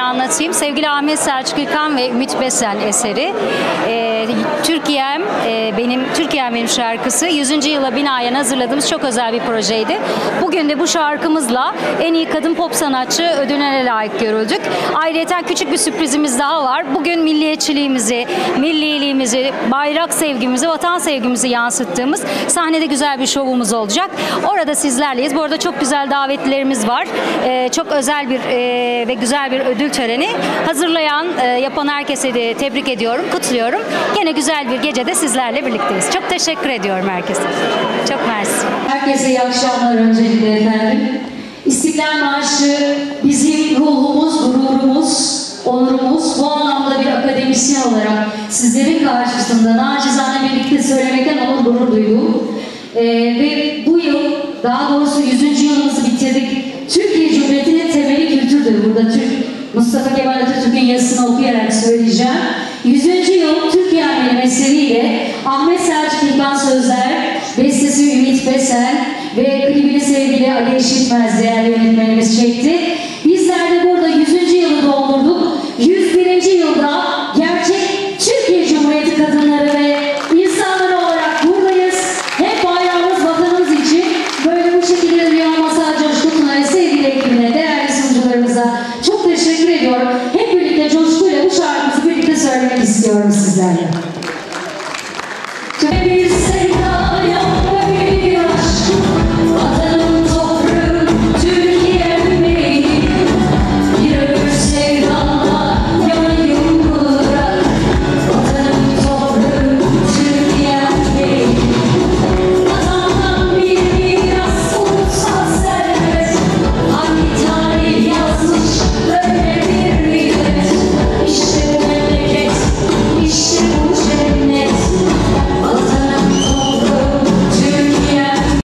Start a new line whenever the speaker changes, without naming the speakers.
anlatayım. Sevgili Ahmet Selçuk İlkan ve Ümit Besen eseri. Türkiye'm benim şarkısı 100. yıla binaen hazırladığımız çok özel bir projeydi. Bugün de bu şarkımızla en iyi kadın pop sanatçı ödülüne layık görüldük. Ayrıca küçük bir sürprizimiz daha var. Bugün milliyetçiliğimizi, milliliğimizi, bayrak sevgimizi, vatan sevgimizi yansıttığımız sahnede güzel bir şovumuz olacak. Orada sizlerleyiz. Bu arada çok güzel davetlilerimiz var. Çok özel bir ve güzel bir ödül töreni. Hazırlayan, yapan herkese de tebrik ediyorum, kutluyorum. Gene güzel bir gecede sizlerle birlikteyiz. Çok teşekkür ediyorum herkese. Çok mersi.
Herkese iyi akşamlar öncelikle efendim. İstiklal Marşı bizim ruhumuz, gururumuz, onurumuz. Bu anlamda bir akademisyen olarak sizlerin karşısında nacizane birlikte söylemekten onur gurur duydum. Ve bu yıl, daha doğrusu 100. yılımızı bitirdik. Türkiye Cumhuriyeti'nin temeli kültürdür. Burada Mustafa Kemal Atatürk'ün yazısını okuyarak söyleyeceğim. 100. yıl Türkiye'm eseriyle Ahmet Selçuk İlkan sözler, bestesi Ümit Besen ve klibini sevgili Ali Eşitmez değerli yönetmenimiz çekti. Bizler de burada 100. yılı doldurduk. 101. yılda gerçek Türkiye Cumhuriyeti kadınları ve insanları olarak buradayız. Hep bayrağımız, vatanımız için böyle bu şekilde Rüya Masal Coşkun'a ve sevgili ekibine, değerli sunucularımıza çok teşekkür ediyorum. Hep birlikte coşkuyla bu şarkımızı birlikte söylemek istiyorum sizlerle. Hepiniz